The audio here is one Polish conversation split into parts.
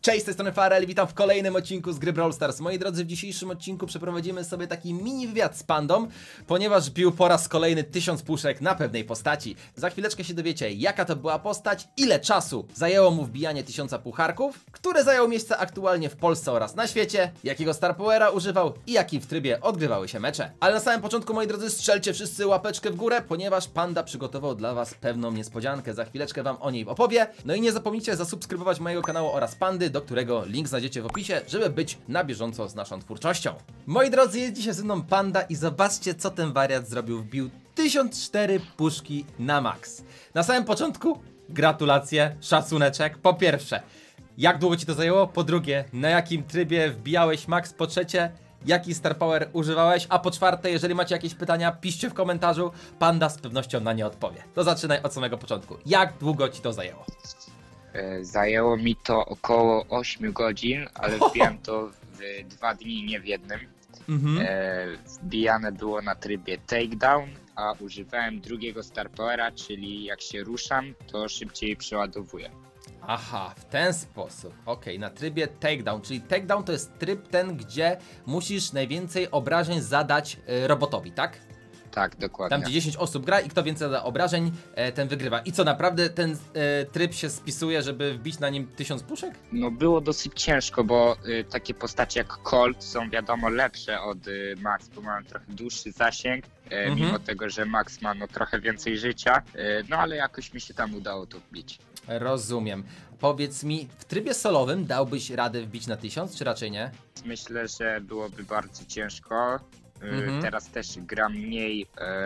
Cześć, z tej strony Farel, witam w kolejnym odcinku z gry Brawl Stars. Moi drodzy, w dzisiejszym odcinku przeprowadzimy sobie taki mini wywiad z Pandą, ponieważ bił po raz kolejny 1000 puszek na pewnej postaci. Za chwileczkę się dowiecie, jaka to była postać, ile czasu zajęło mu wbijanie 1000 pucharków, które zajął miejsce aktualnie w Polsce oraz na świecie, jakiego Star Powera używał i jaki w trybie odgrywały się mecze. Ale na samym początku, moi drodzy, strzelcie wszyscy łapeczkę w górę, ponieważ Panda przygotował dla was pewną niespodziankę. Za chwileczkę wam o niej opowie. No i nie zapomnijcie zasubskrybować mojego kanału oraz Pandy, do którego link znajdziecie w opisie, żeby być na bieżąco z naszą twórczością. Moi drodzy, jest dzisiaj ze mną Panda i zobaczcie, co ten wariat zrobił. Wbił 1004 puszki na max. Na samym początku gratulacje, szacuneczek. Po pierwsze, jak długo ci to zajęło? Po drugie, na jakim trybie wbijałeś max? Po trzecie, jaki Star Power używałeś? A po czwarte, jeżeli macie jakieś pytania, piszcie w komentarzu, Panda z pewnością na nie odpowie. To zaczynaj od samego początku. Jak długo ci to zajęło? Zajęło mi to około 8 godzin, ale wbijałem to w 2 dni, nie w jednym. Wbijane było na trybie takedown, a używałem drugiego Star Powera, czyli jak się ruszam, to szybciej przeładowuję. Aha, w ten sposób. Okej, na trybie takedown, czyli takedown to jest tryb ten, gdzie musisz najwięcej obrażeń zadać robotowi, tak? Tak, dokładnie. Tam gdzie 10 osób gra i kto więcej zada obrażeń, ten wygrywa. I co, naprawdę ten tryb się spisuje, żeby wbić na nim 1000 puszek? No było dosyć ciężko, bo takie postacie jak Colt są wiadomo lepsze od Max, bo mają trochę dłuższy zasięg, mimo tego, że Max ma no trochę więcej życia, no ale jakoś mi się tam udało to wbić. Rozumiem. Powiedz mi, w trybie solowym dałbyś radę wbić na 1000, czy raczej nie? Myślę, że byłoby bardzo ciężko. Teraz też gram mniej,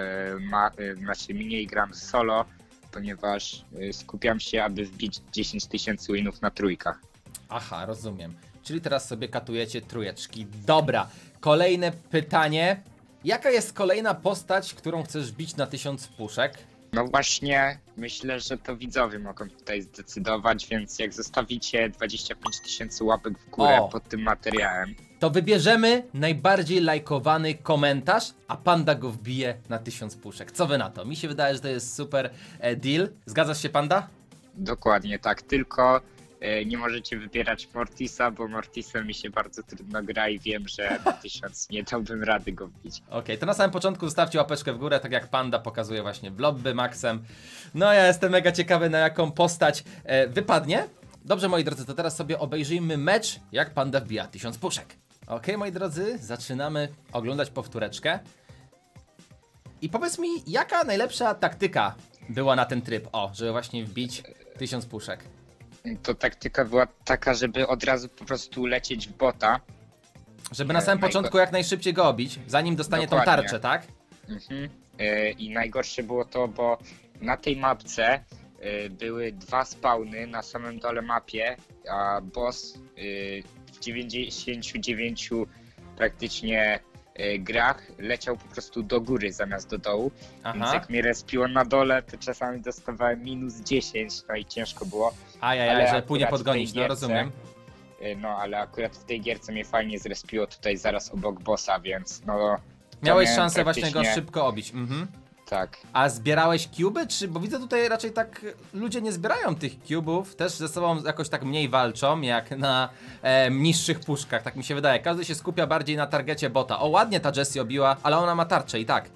mniej gram solo, ponieważ skupiam się, aby wbić 10 000 winów na trójkach. Aha, rozumiem. Czyli teraz sobie katujecie trójeczki. Dobra, kolejne pytanie. Jaka jest kolejna postać, którą chcesz wbić na 1000 puszek? No właśnie, myślę, że to widzowie mogą tutaj zdecydować, więc jak zostawicie 25 000 łapek w górę pod tym materiałem, to wybierzemy najbardziej lajkowany komentarz, a Panda go wbije na 1000 puszek. Co wy na to? Mi się wydaje, że to jest super deal. Zgadzasz się, Panda? Dokładnie tak, tylko nie możecie wybierać Mortisa, bo Mortisem mi się bardzo trudno gra i wiem, że na 1000 nie dałbym rady go wbić. Okej, to na samym początku zostawcie łapeczkę w górę, tak jak Panda pokazuje właśnie w lobby Maxem. No ja jestem mega ciekawy, na jaką postać wypadnie. Dobrze, moi drodzy, to teraz sobie obejrzyjmy mecz, jak Panda wbija 1000 puszek. Okej, moi drodzy, zaczynamy oglądać powtóreczkę. I powiedz mi, jaka najlepsza taktyka była na ten tryb? Żeby właśnie wbić 1000 puszek. To taktyka była taka, żeby od razu po prostu lecieć w bota. Żeby na samym początku jak najszybciej go obić, zanim dostanie tą tarczę, tak? I najgorsze było to, bo na tej mapce były 2 spawny na samym dole mapie, a boss w 99 praktycznie grach leciał po prostu do góry zamiast do dołu. Więc jak mnie respiło na dole, to czasami dostawałem -10, no i ciężko było. Że później podgonić, no rozumiem. No ale akurat w tej gierce mnie fajnie zrespiło tutaj zaraz obok bossa, więc no... Miałeś szansę właśnie go szybko obić. Tak. A zbierałeś cuby? Bo widzę tutaj raczej tak ludzie nie zbierają tych cubów, też ze sobą jakoś tak mniej walczą jak na niższych puszkach, tak mi się wydaje. Każdy się skupia bardziej na targecie bota. Ładnie ta Jessie obiła, ale ona ma tarczę i tak.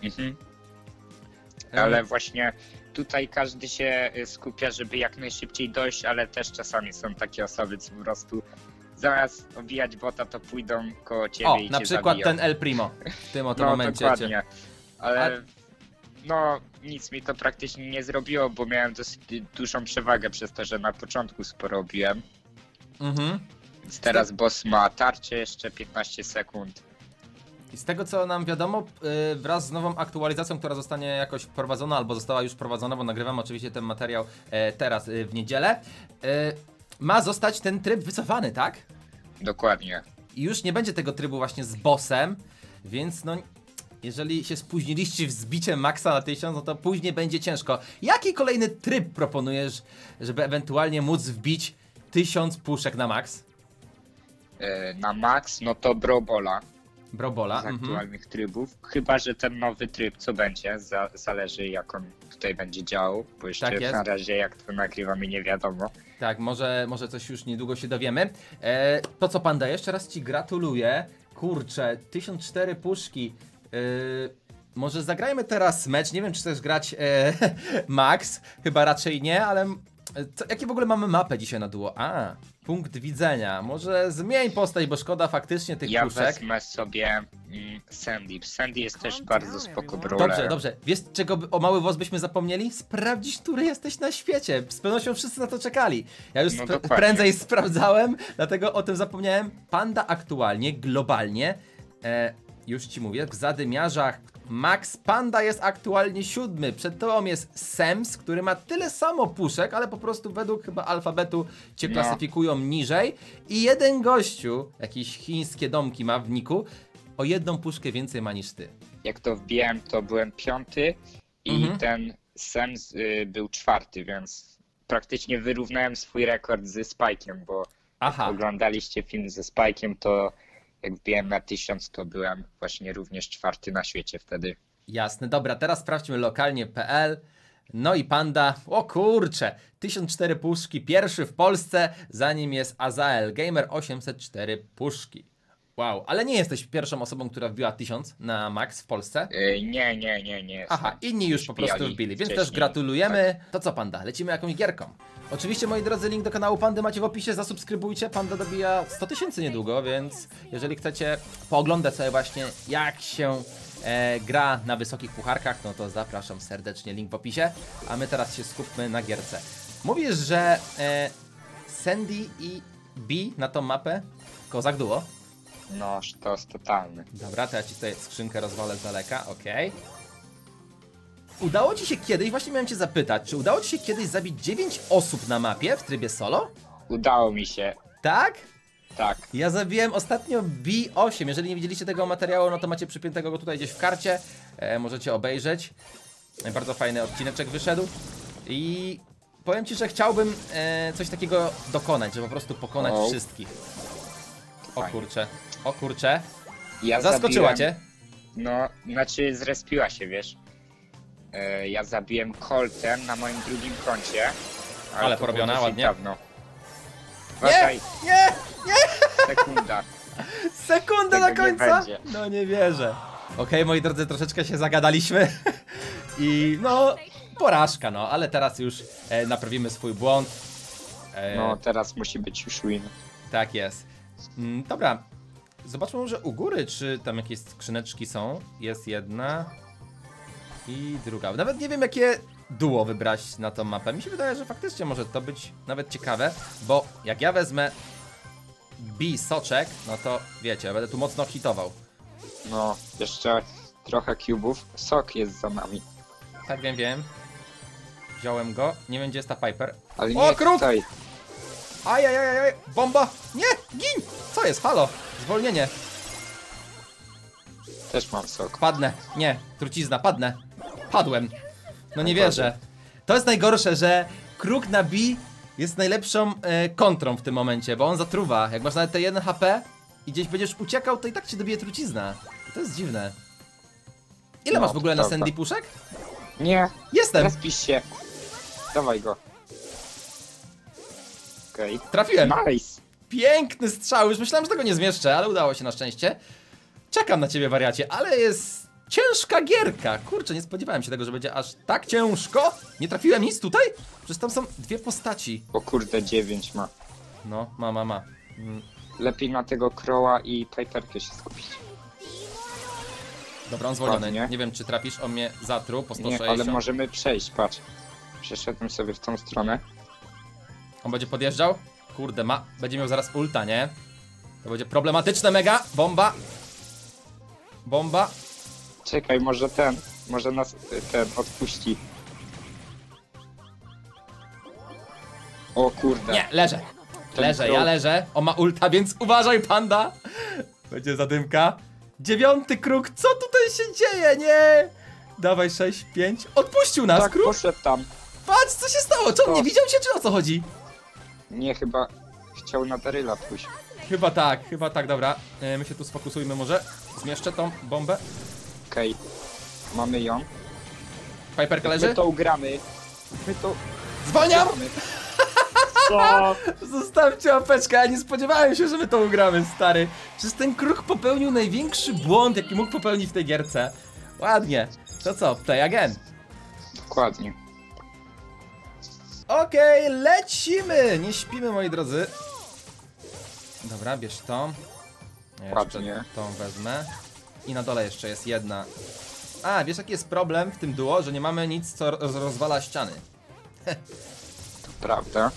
Ale właśnie tutaj każdy się skupia, żeby jak najszybciej dojść, ale też czasami są takie osoby, co po prostu zamiast obijać bota, to pójdą koło ciebie i na cię przykład zabiją. ten El Primo w tym oto momencie. Dokładnie. Ale no nic mi to praktycznie nie zrobiło, bo miałem dosyć dużą przewagę przez to, że na początku sporo robiłem. Więc teraz boss ma tarczę jeszcze 15 sekund. I z tego co nam wiadomo, wraz z nową aktualizacją, która zostanie jakoś wprowadzona, albo została już wprowadzona, bo nagrywam oczywiście ten materiał teraz w niedzielę, ma zostać ten tryb wycofany, tak? Dokładnie. I już nie będzie tego trybu właśnie z bossem, więc no... Jeżeli się spóźniliście w zbiciem maksa na 1000, no to później będzie ciężko. Jaki kolejny tryb proponujesz, żeby ewentualnie móc wbić 1000 puszek na max? Na max, no to Brawl Balla. Brobola. z aktualnych trybów. Chyba że ten nowy tryb co będzie, zależy jak on tutaj będzie działał, bo jeszcze Tak jest. na razie jak to nagrywamy nie wiadomo. Tak, może coś już niedługo się dowiemy. To co Panda, jeszcze raz ci gratuluję. Kurczę, 1004 puszki. Może zagrajmy teraz mecz, nie wiem czy chcesz grać Max, chyba raczej nie, ale jakie w ogóle mamy mapę dzisiaj na duo? Punkt widzenia, może zmień postać, bo szkoda faktycznie tych Ja puszek. wezmę sobie Sandy. Sandy jest też bardzo spoko brawlerem. Dobrze, wiesz czego o mały włos byśmy zapomnieli? Sprawdzić, który jesteś na świecie, z pewnością wszyscy na to czekali. Ja już No dokładnie. prędzej sprawdzałem, dlatego o tym zapomniałem. Panda aktualnie, globalnie, już ci mówię, w zadymiarzach Max Panda jest aktualnie 7. Przed tobą jest Sems, który ma tyle samo puszek, ale po prostu według chyba alfabetu cię klasyfikują niżej. I jeden gościu, jakieś chińskie domki ma w niku, o jedną puszkę więcej ma niż ty. Jak to wbiłem, to byłem 5. i ten Sems był 4, więc praktycznie wyrównałem swój rekord ze Spike'iem, bo jak oglądaliście film ze Spike'iem, to jak wbiłem na 1000, to byłem właśnie również 4 na świecie wtedy. Jasne, dobra, teraz sprawdźmy lokalnie.pl. No i Panda, o kurcze, 1004 puszki, pierwszy w Polsce, za nim jest Azael Gamer, 804 puszki. Wow, ale nie jesteś pierwszą osobą, która wbiła 1000 na max w Polsce? Nie. Aha, inni już po prostu wbili, więc też gratulujemy. Tak. To co Panda, lecimy jakąś gierką. Oczywiście moi drodzy, link do kanału Pandy macie w opisie, zasubskrybujcie, Panda dobija 100 000 niedługo, więc jeżeli chcecie pooglądać sobie właśnie jak się gra na wysokich pucharkach, no to zapraszam serdecznie, link w opisie. A my teraz się skupmy na gierce. Mówisz, że Sandy i B na tą mapę, kozak duo. No, sztos totalny. Dobra, to ja ci tutaj skrzynkę rozwalę z daleka, okej. Udało ci się kiedyś, właśnie miałem cię zapytać, czy udało ci się kiedyś zabić 9 osób na mapie w trybie solo? Udało mi się. Tak? Tak. Ja zabiłem ostatnio B8, jeżeli nie widzieliście tego materiału, no to macie przypiętego go tutaj gdzieś w karcie, możecie obejrzeć. Bardzo fajny odcineczek wyszedł i powiem ci, że chciałbym coś takiego dokonać, żeby po prostu pokonać wszystkich. O kurcze. Ja zaskoczyła zabiłem, cię? No, znaczy zrespiła się, wiesz. Ja zabiłem Coltem na moim drugim koncie. Ale porobiona, ładnie. Dawno. Nie! Sekunda. Sekunda na Tego nie końca! będzie. No nie wierzę. Okej, moi drodzy, troszeczkę się zagadaliśmy. I no, porażka, no, ale teraz już naprawimy swój błąd. No, teraz musi być już win. Tak jest. Dobra, zobaczmy może u góry, czy tam jakieś skrzyneczki są. Jest jedna i druga. Nawet nie wiem, jakie duo wybrać na tą mapę. Mi się wydaje, że faktycznie może to być nawet ciekawe, bo jak ja wezmę B soczek, no to wiecie, będę tu mocno hitował. No, jeszcze trochę cubów. Sok jest za nami. Tak, wiem. Wziąłem go. Nie wiem, gdzie jest ta Piper. Ale O, nie kruk! tutaj. Ajajajaj, bomba! Nie, gin! Co jest? Halo, zwolnienie. Też mam sok. Padnę. Nie, trucizna, padnę. Padłem. No nie wierzę. To jest najgorsze, że kruk na B jest najlepszą kontrą w tym momencie, bo on zatruwa. Jak masz nawet te 1 HP i gdzieś będziesz uciekał, to i tak cię dobije trucizna. I to jest dziwne. Ile masz w ogóle na Sandy puszek? Nie. Jestem. Respisz się. Dawaj go. Okej. Trafiłem. Nice. Piękny strzał. Już myślałem, że tego nie zmieszczę, ale udało się na szczęście. Czekam na ciebie, wariacie, ale jest ciężka gierka. Kurczę, nie spodziewałem się tego, że będzie aż tak ciężko. Nie trafiłem nic tutaj? Przecież tam są dwie postaci. O kurde, 9 ma. No, ma. Lepiej na tego Crowa i Piperkę się skupić. Dobra, on zwolniony. Ładnie. Nie wiem, czy trafisz, on mnie zatruł po Nie, 160. ale możemy przejść, patrz. Przeszedłem sobie w tą stronę. On będzie podjeżdżał? Kurde, będzie miał zaraz ulta, nie? To będzie problematyczne mega. Bomba. Czekaj, może nas ten odpuści. O kurde. Nie, leżę. Ten Ja leżę. On ma ulta, więc uważaj, Panda. Będzie zadymka. 9 kruk, co tutaj się dzieje, nie? Dawaj 6, 5. Odpuścił nas, Tak, kruk. poszedł tam. Patrz, co się stało? Czy on nie widział cię, czy o co chodzi? Nie, chyba chciał na Daryla pójść. Chyba tak, dobra. My się tu sfokusujmy może. Zmieszczę tą bombę. Okej. Mamy ją. Piperka leży? My to ugramy. My to Zwalniam! ugramy. Co? Zostawcie łapeczkę, ja nie spodziewałem się, że my to ugramy, stary. Przecież ten Kruk popełnił największy błąd, jaki mógł popełnić w tej gierce. Ładnie. To co, play again. Dokładnie. Okej, lecimy! Nie śpimy, moi drodzy. Dobra, bierz tą. Ja Ładnie. jeszcze tą wezmę. I na dole jeszcze jest jedna. A, wiesz jaki jest problem w tym duo? Że nie mamy nic, co rozwala ściany. To prawda.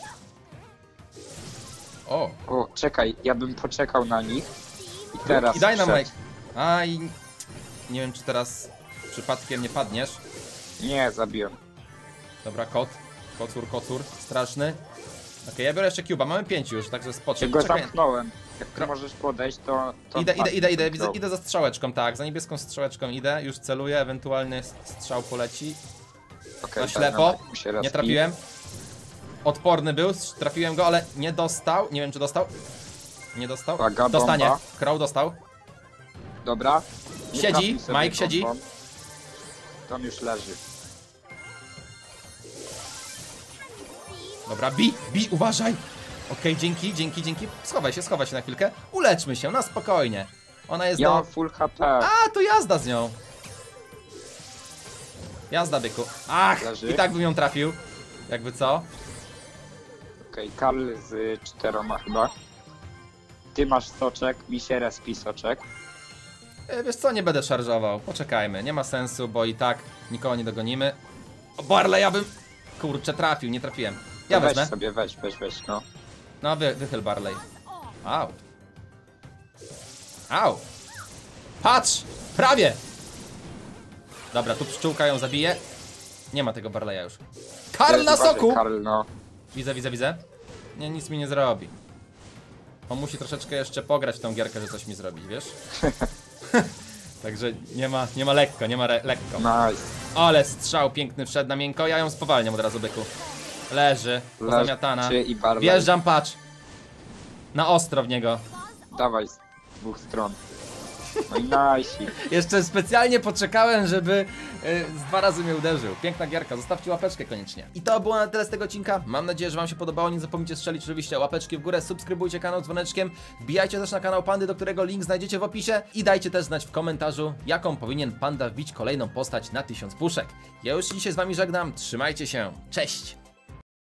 O! O, czekaj, ja bym poczekał na nich. I teraz I daj nam wszedł. Mike. A i... Nie wiem, czy teraz przypadkiem nie padniesz. Nie, zabiłem. Dobra, kot. Kocur. Straszny. Okej, ja biorę jeszcze cube'a. Mamy 5 już, także Ja spoczek. go Czekaj. zamknąłem. Jak ty możesz podejść, to Idę. Idę za strzałeczką, tak. Za niebieską strzałeczką idę. Już celuję, ewentualny strzał poleci. Okay, Na ślepo. Nie trafiłem. Odporny był, trafiłem go, ale nie dostał. Nie wiem, czy dostał. Nie dostał. Uwaga, Dostanie. bomba. Crow dostał. Dobra. Nie Siedzi, trafił sobie Mike siedzi. bombą. Tam już leży. Dobra, bi, uważaj! Okej, dzięki. Schowaj się na chwilkę. Uleczmy się, na spokojnie. Ona jest Ja do... mam full HP. A, to jazda z nią. Jazda, byku. Ach, Leży. i tak bym ją trafił. Jakby co? Okej, Karl z 4 chyba. Ty masz soczek, mi się respi soczek. Wiesz co, nie będę szarżował. Poczekajmy, nie ma sensu, bo i tak nikogo nie dogonimy. O, Barley, ja bym... Kurczę, trafił, nie trafiłem. Ja weź wezmę. sobie, weź, no. No, wychyl Barley. Au. Patrz! Prawie! Dobra, tu pszczółka ją zabije. Nie ma tego Barleya już. Karl na Uważaj, soku! Karl, no. Widzę. Nie, nic mi nie zrobi. On musi troszeczkę jeszcze pograć w tą gierkę, że coś mi zrobić, wiesz? Także nie ma lekko. Nice. Ale strzał piękny wszedł na miękko, ja ją spowalniam od razu, byku. Leży, pozamiatana. Leży i Barley. Wjeżdżam, patrz. Na ostro w niego. Dawaj z dwóch stron. No i nice. Jeszcze specjalnie poczekałem, żeby z 2 razy mnie uderzył. Piękna gierka, zostawcie łapeczkę koniecznie. I to było na tyle z tego odcinka. Mam nadzieję, że wam się podobało. Nie zapomnijcie strzelić oczywiście łapeczki w górę, subskrybujcie kanał dzwoneczkiem, wbijajcie też na kanał Pandy, do którego link znajdziecie w opisie i dajcie też znać w komentarzu, jaką powinien Panda wbić kolejną postać na 1000 puszek. Ja już dzisiaj z wami żegnam, trzymajcie się, cześć!